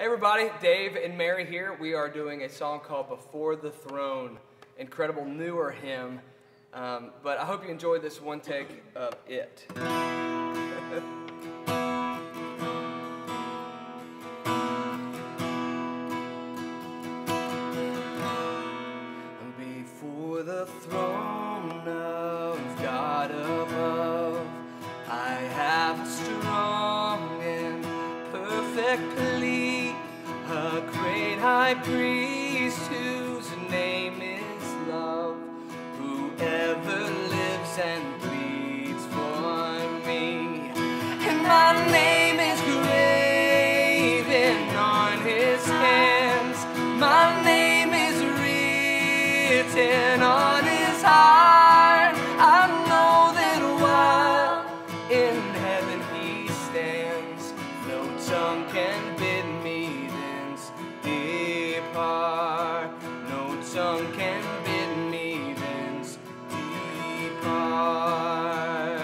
everybody, Dave and Mary here. We are doing a song called Before the Throne. Incredible newer hymn. But I hope you enjoyed this one take of it. Before the throne of God above, I have a strong and perfect plea, a great high priest whose name is love, whoever lives and bleeds for me. And my name is graven on his hands, my name is written on his heart. I know that while in heaven he stands, no tongue can bid me thence depart. No tongue can bid me thence depart.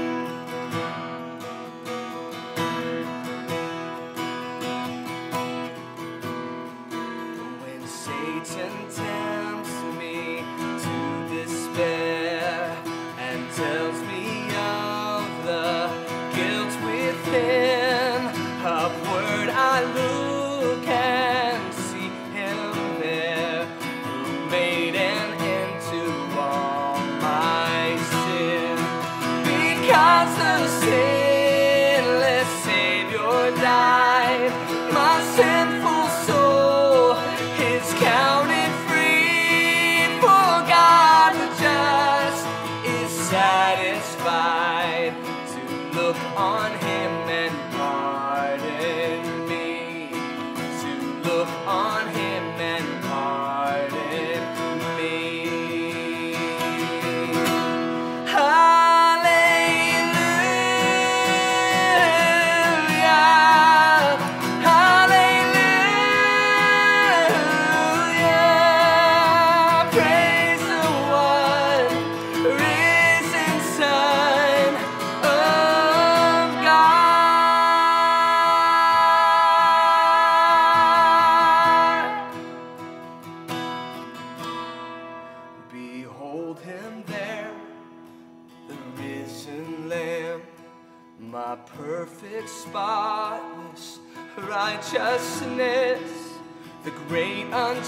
When Satan tempts me to despair and tells me of the guilt within, upward I look and see him there, who made an end to all my sin. Because the sinless Savior died, my sinful soul is counted free, for God the just is satisfied to look on him and pardon me, to look on him and pardon me. Hallelujah, hallelujah, praise the one risen Son of God. Behold him there, the risen Lamb, my perfect, spotless righteousness, the great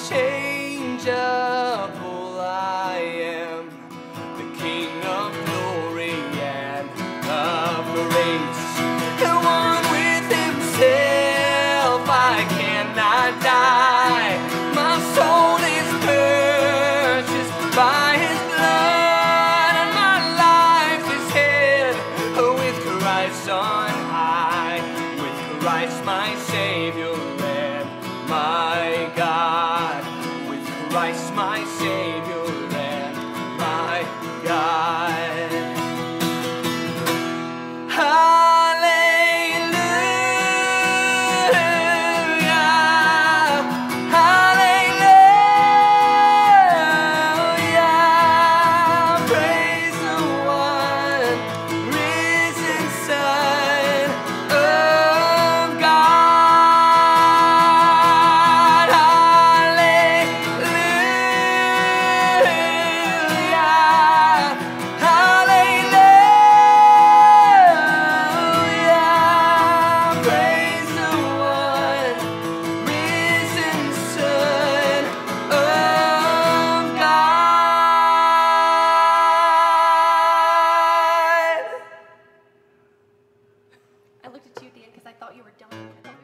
unchangeable I am, the King of glory and of grace, the one with himself I cannot die. My soul is purchased by his blood, and my life is hid with Christ on high, with Christ my Savior and my God, with Christ my Savior and my God. Hallelujah, hallelujah, praise the one risen Son of God. Hallelujah, hallelujah, praise the one risen Son of God. I looked at you at the end because I thought you were done.